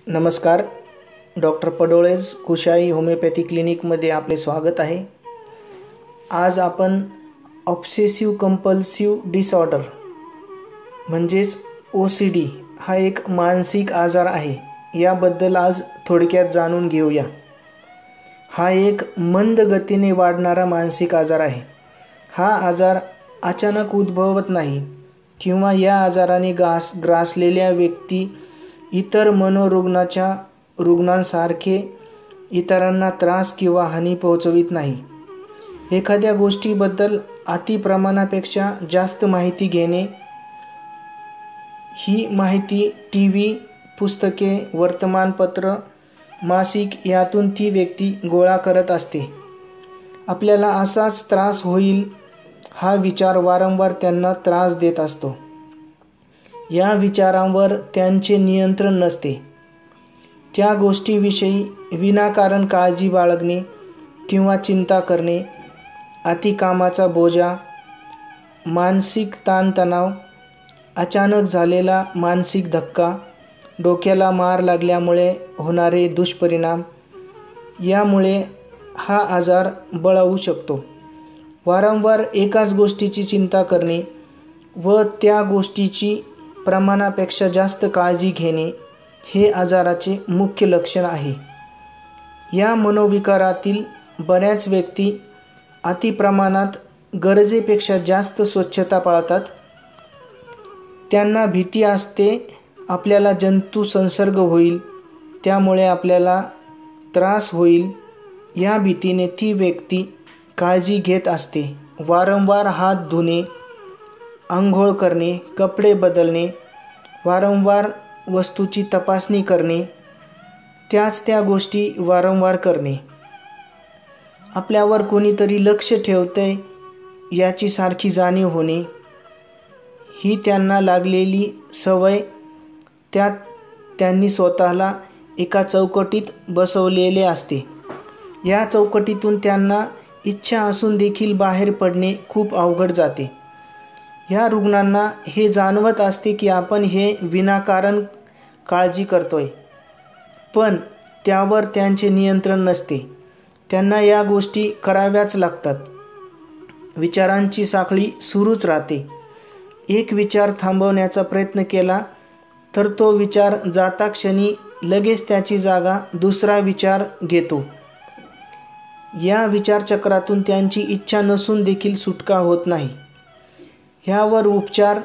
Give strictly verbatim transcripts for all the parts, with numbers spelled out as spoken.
नमस्कार. Doctor पडोळेज कुशाई homeopathy क्लिनिकमध्ये आपले स्वागत आहे. आज आपण ऑब्सेसिव्ह कंपल्सिव्ह डिसऑर्डर म्हणजेच ओ सी डी हा एक मानसिक आजार आहे याबद्दल आज थोडक्यात जाणून घेऊया. हा एक मंद गतीने वाढणारा मानसिक आजार आहे. हा आजार अचानक उद्भवत नाही किंवा या आजाराने गास ग्रासलेल्या व्यक्ती इतर मनोरुग्णाच्या रुग्णांसारखे इतरांना त्रास किंवा हानी पोहोचवित नाही. एखाद्या गोष्टीबद्दल अतिप्रमाणापेक्षा जास्त माहिती घेणे, ही माहिती टी व्ही, पुस्तके, वर्तमानपत्र, मासिक यातून ती व्यक्ती गोळा करत असते. आपल्याला असाच त्रास होईल हा विचार वारंवार त्यांना त्रास देत असतो. या विचारांवर त्यांचे नियंत्रण नसते. त्या गोष्टीविषयी विनाकारण काळजी बाळगणे किंवा चिंता करणे, अतिकामाचा बोजा, मानसिक ताणतणाव, अचानक झालेला मानसिक धक्का, डोक्याला मार लागल्यामुळे होणारे दुष्परिणाम यामुळे हा आजार बळावू शकतो. वारंवार एकाच गोष्टीची चिंता करणे व त्या गोष्टीची प्रमाणापेक्षा जास्त काळजी घेणे हे आजाराचे मुख्य लक्षण आहे. या मनोविकारातील बऱ्याच व्यक्ती अतिप्रमाणात गरजेपेक्षा जास्त स्वच्छता पाळतात. त्यांना भीती असते आपल्याला जंतू संसर्ग होईल, त्यामुळे आपल्याला त्रास होईल. या भीतीने ती व्यक्ती काळजी घेत असते. वारंवार हात धुणे, अंघोळ करणे, कपडे बदलणे, वारंवार वस्तूची तपासणी करणे, त्याच त्या गोष्टी वारंवार करणे, आपल्यावर कोणीतरी लक्ष ठेवतंय याची सारखी जाणीव होणे, ही त्यांना लागलेली सवय. त्यात त्यांनी स्वतःला एका चौकटीत बसवलेले असते. या चौकटीतून त्यांना इच्छा असून देखील बाहेर पडणे खूप अवघड जाते. ह्या रुग्णांना हे जाणवत असते की आपण हे विनाकारण काळजी करतोय, पण त्यावर त्यांचे नियंत्रण नसते. त्यांना या गोष्टी कराव्याच लागतात. विचारांची साखळी सुरूच राहते. एक विचार थांबवण्याचा प्रयत्न केला तर तो विचार जाता क्षणी लगेच त्याची जागा दुसरा विचार घेतो. या विचारचक्रातून त्यांची इच्छा नसून देखील सुटका होत नाही. ह्यावर उपचार.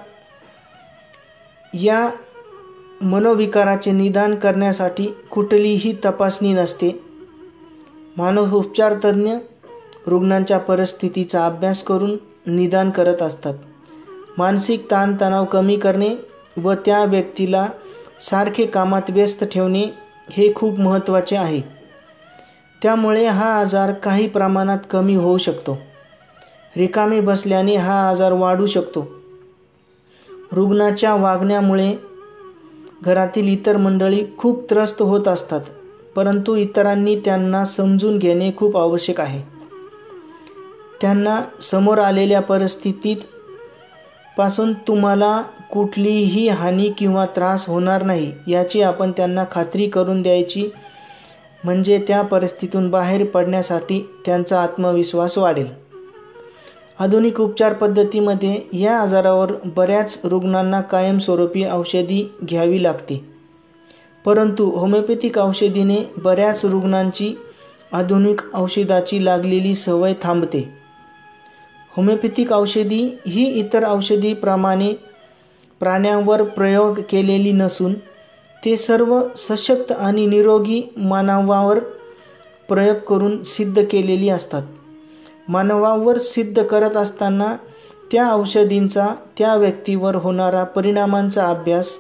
या मनोविकाराचे निदान करण्यासाठी कुठलीही तपासणी नसते. मानसोपचार तज्ज्ञ रुग्णांच्या परिस्थितीचा अभ्यास करून निदान करत असतात. मानसिक ताणतणाव कमी करणे व त्या व्यक्तीला सारखे कामात व्यस्त ठेवणे हे खूप महत्त्वाचे आहे. त्यामुळे हा आजार काही प्रमाणात कमी होऊ शकतो. रिकामे बसल्याने हा आजार वाढू शकतो. रुग्णाच्या वागण्यामुळे घरातील इतर मंडळी खूप त्रस्त होत असतात, परंतु इतरांनी त्यांना समजून घेणे खूप आवश्यक आहे. त्यांना समोर आलेल्या परिस्थितीत पासून तुम्हाला कुठलीही हानी किंवा त्रास होणार नाही याची आपण त्यांना खात्री करून द्यायची, म्हणजे त्या परिस्थितीतून बाहेर पडण्यासाठी त्यांचा आत्मविश्वास वाढेल. आधुनिक उपचार पद्धतीमध्ये या आजारावर बऱ्याच रुग्णांना कायमस्वरूपी औषधी घ्यावी लागते, परंतु होमिओपॅथिक औषधीने बऱ्याच रुग्णांची आधुनिक औषधाची लागलेली सवय थांबते. होमिओपॅथिक औषधी ही इतर औषधीप्रमाणे प्राण्यांवर प्रयोग केलेली नसून ते सर्व सशक्त आणि निरोगी मानवावर प्रयोग करून सिद्ध केलेली असतात. मानवावर सिद्ध करत असताना त्या औषधींचा त्या व्यक्तीवर होणारा परिणामांचा अभ्यास,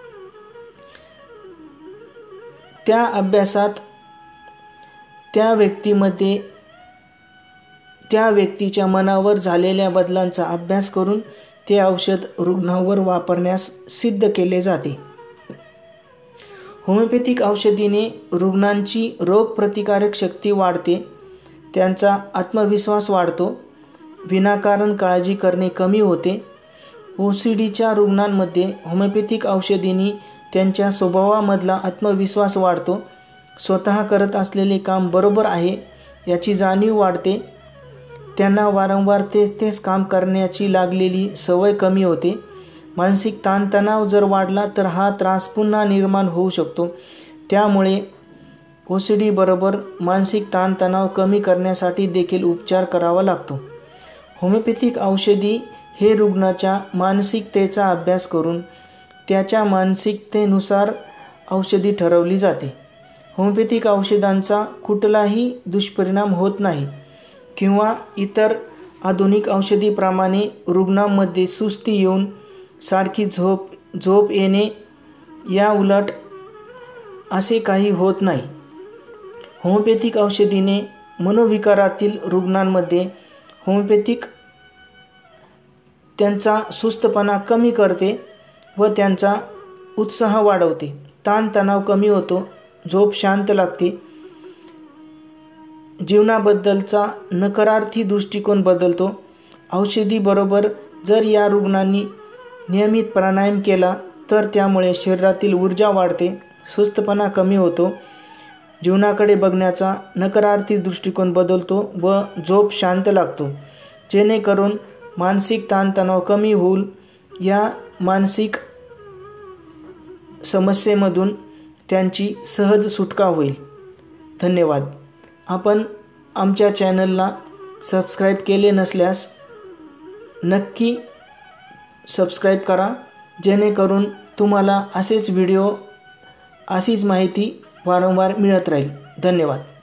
त्या अभ्यासात त्या व्यक्तीमध्ये त्या व्यक्तीच्या मनावर झालेल्या बदलांचा अभ्यास करून ते औषध रुग्णावर वापरण्यास सिद्ध केले जाते. होमिओपॅथिक औषधीने रुग्णांची रोगप्रतिकारक शक्ती वाढते, त्यांचा आत्मविश्वास वाढतो, विनाकारण काळजी करणे कमी होते. ओ सी डीच्या रुग्णांमध्ये होमिओपॅथिक औषधींनी त्यांच्या स्वभावामधला आत्मविश्वास वाढतो. स्वतः करत असलेले काम बरोबर आहे याची जाणीव वाढते. त्यांना वारंवार तेच तेच काम करण्याची लागलेली सवय कमी होते. मानसिक ताणतणाव जर वाढला तर हा त्रास पुन्हा निर्माण होऊ शकतो. त्यामुळे ओ सी डी बरोबर मानसिक ताणतणाव कमी करण्यासाठी देखील उपचार करावा लागतो. होमिओपॅथिक औषधी हे रुग्णाच्या मानसिकतेचा अभ्यास करून त्याच्या मानसिकतेनुसार औषधी ठरवली जाते. होमिओपॅथिक औषधांचा कुठलाही दुष्परिणाम होत नाही किंवा इतर आधुनिक औषधीप्रमाणे रुग्णांमध्ये सुस्ती येऊन सारखी झोप झोप येणे या उलट असे काही होत नाही. होमिओपॅथिक औषधीने मनोविकारातील रुग्णांमध्ये होमिओपॅथिक त्यांचा सुस्तपणा कमी करते व त्यांचा उत्साह वाढवते. ताणतणाव कमी होतो, झोप शांत लागते, जीवनाबद्दलचा नकारार्थी दृष्टिकोन बदलतो. औषधीबरोबर जर या रुग्णांनी नियमित प्राणायाम केला तर त्यामुळे शरीरातील ऊर्जा वाढते, सुस्तपणा कमी होतो, जीवनाकडे बघण्याचा नकारार्थी दृष्टिकोन बदलतो व झोप शांत लागतो, जेणेकरून मानसिक ताणतणाव कमी होईल. या मानसिक समस्येमधून त्यांची सहज सुटका होईल. धन्यवाद. आपण आमच्या चॅनलला सबस्क्राईब केले नसल्यास नक्की सबस्क्राईब करा, जेणेकरून तुम्हाला असेच व्हिडिओ अशीच माहिती वारंवार मिळत राहील. धन्यवाद.